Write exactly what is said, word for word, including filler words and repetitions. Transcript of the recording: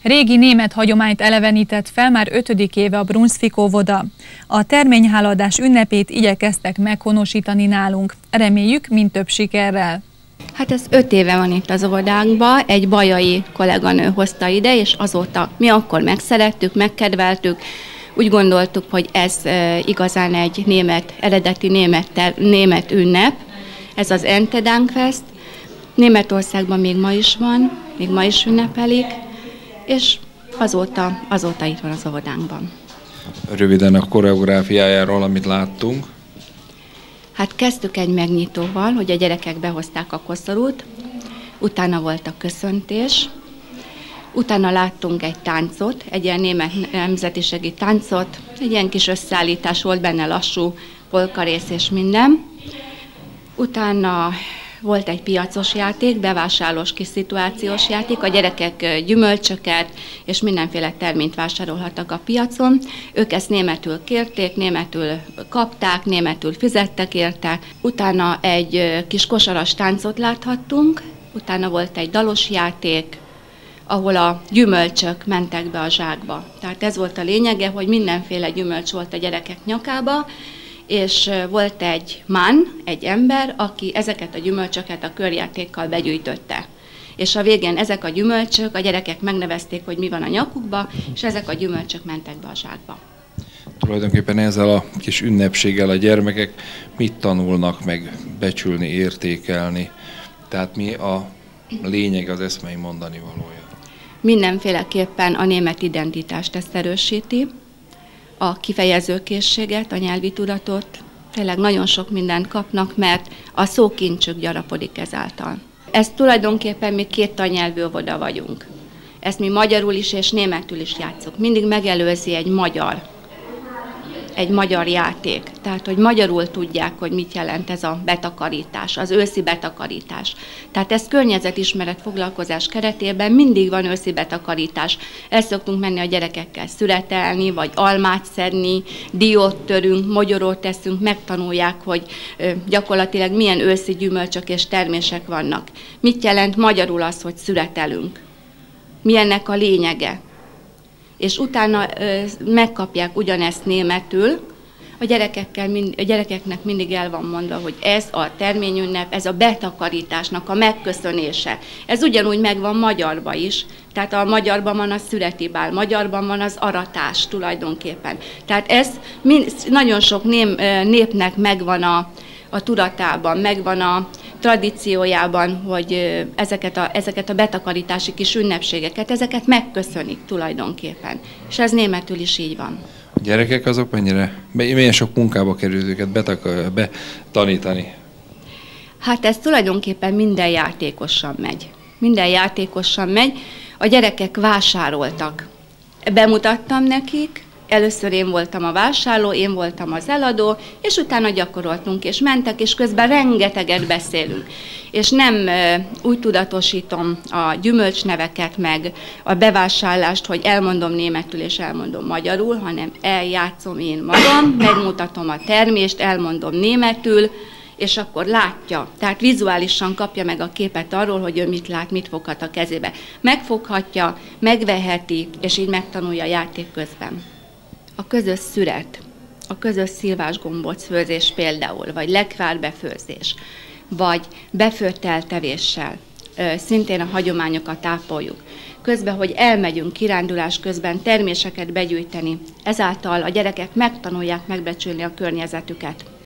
Régi német hagyományt elevenített fel már ötödik éve a Brunswick óvoda. A terményháladás ünnepét igyekeztek meghonosítani nálunk. Reméljük, mind több sikerrel. Hát ez öt éve van itt az óvodánkban, egy bajai kolléganő hozta ide, és azóta mi akkor megszerettük, megkedveltük. Úgy gondoltuk, hogy ez igazán egy német, eredeti német, német ünnep, ez az Ernte Dankfest. Németországban még ma is van, még ma is ünnepelik, és azóta, azóta itt van az óvodánkban. Röviden a koreográfiájáról, amit láttunk. Hát kezdtük egy megnyitóval, hogy a gyerekek behozták a koszorút, utána volt a köszöntés, utána láttunk egy táncot, egy ilyen német nemzetiségi táncot, egy ilyen kis összeállítás volt benne, lassú polkarész és minden. Utána volt egy piacos játék, bevásárlós kis szituációs játék, a gyerekek gyümölcsöket és mindenféle terményt vásárolhattak a piacon. Ők ezt németül kérték, németül kapták, németül fizettek érte. Utána egy kis kosaras táncot láthattunk, utána volt egy dalos játék, ahol a gyümölcsök mentek be a zsákba. Tehát ez volt a lényege, hogy mindenféle gyümölcs volt a gyerekek nyakába, és volt egy mann, egy ember, aki ezeket a gyümölcsöket a körjátékkal begyűjtötte. És a végén ezek a gyümölcsök, a gyerekek megnevezték, hogy mi van a nyakukba, és ezek a gyümölcsök mentek be a zsákba. Tulajdonképpen ezzel a kis ünnepséggel a gyermekek mit tanulnak meg becsülni, értékelni? Tehát mi a lényeg az eszmei mondani valója? Mindenféleképpen a német identitást ezt erősíti, a kifejezőkészséget, a nyelvi tudatot, tényleg nagyon sok mindent kapnak, mert a szókincsük gyarapodik ezáltal. Ez tulajdonképpen mi két tannyelvű óvoda vagyunk. Ezt mi magyarul is és németül is játszunk. Mindig megelőzi egy magyar, egy magyar játék. Tehát, hogy magyarul tudják, hogy mit jelent ez a betakarítás, az őszi betakarítás. Tehát ez környezetismeret foglalkozás keretében mindig van őszi betakarítás. El szoktunk menni a gyerekekkel szüretelni, vagy almát szedni, diót törünk, mogyorót teszünk, megtanulják, hogy gyakorlatilag milyen őszi gyümölcsök és termések vannak. Mit jelent magyarul az, hogy szüretelünk? Mi ennek a lényege? És utána ö, megkapják ugyanezt németül, a, gyerekekkel mind, a gyerekeknek mindig el van mondva, hogy ez a terményünnep, ez a betakarításnak a megköszönése. Ez ugyanúgy megvan magyarban is, tehát a magyarban van a szüretibál, magyarban van az aratás tulajdonképpen. Tehát ez mind, nagyon sok nép, népnek megvan a, a tudatában, megvan a tradíciójában, hogy ezeket a, ezeket a betakarítási kis ünnepségeket, ezeket megköszönik tulajdonképpen. És ez németül is így van. A gyerekek azok mennyire, milyen sok munkába kerül őket betak, betanítani? Hát ez tulajdonképpen minden játékosan megy. Minden játékosan megy. A gyerekek vásároltak. Bemutattam nekik, először én voltam a vásárló, én voltam az eladó, és utána gyakoroltunk, és mentek, és közben rengeteget beszélünk. És nem úgy tudatosítom a gyümölcsneveket, meg a bevásárlást, hogy elmondom németül és elmondom magyarul, hanem eljátszom én magam, megmutatom a termést, elmondom németül, és akkor látja, tehát vizuálisan kapja meg a képet arról, hogy ő mit lát, mit foghat a kezébe. Megfoghatja, megveheti, és így megtanulja a játék közben. A közös szüret, a közös szilvásgombóc főzés például, vagy lekvárbefőzés, vagy befőtt eltevéssel, szintén a hagyományokat ápoljuk. Közben, hogy elmegyünk kirándulás közben terméseket begyűjteni, ezáltal a gyerekek megtanulják megbecsülni a környezetüket.